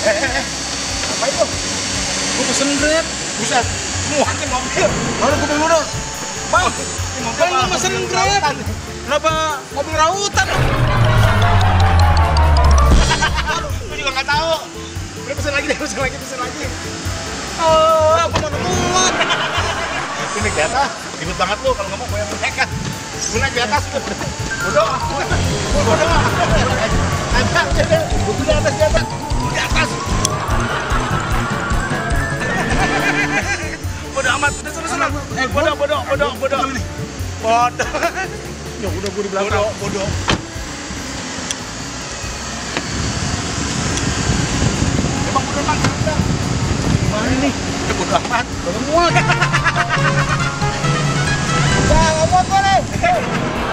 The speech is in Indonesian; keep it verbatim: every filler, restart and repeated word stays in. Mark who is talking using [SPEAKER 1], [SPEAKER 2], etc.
[SPEAKER 1] eh, ngapain lu?
[SPEAKER 2] Gue pesen Grab.
[SPEAKER 1] Buset, muatin mobil. Baru gue mundur. Bang, ini mobil
[SPEAKER 2] Kan lu pesen Grab. Kenapa mobil rautan?
[SPEAKER 1] Gue juga nggak tahu. Udah pesen lagi deh, pesen lagi, pesen lagi.
[SPEAKER 2] Oh, aku mau muat.
[SPEAKER 1] Ini ke atas, ribet banget lu kalau ngomong gue yang naik kan. Gue naik di atas, bodoh. Bodoh. Ada, ada. Gue di atas, di atas. Di atas.
[SPEAKER 2] Bodoh amat, udah sana sana. Eh, bodoh, bodoh, bodoh, bodoh. Bodoh.
[SPEAKER 1] Ya udah gue di belakang.
[SPEAKER 2] Bodoh, bodoh.
[SPEAKER 1] Emang bener bang, bener. Gimana nih?
[SPEAKER 2] Udah bodoh amat.
[SPEAKER 1] Bodoh muat. Udah, ngomong gue nih.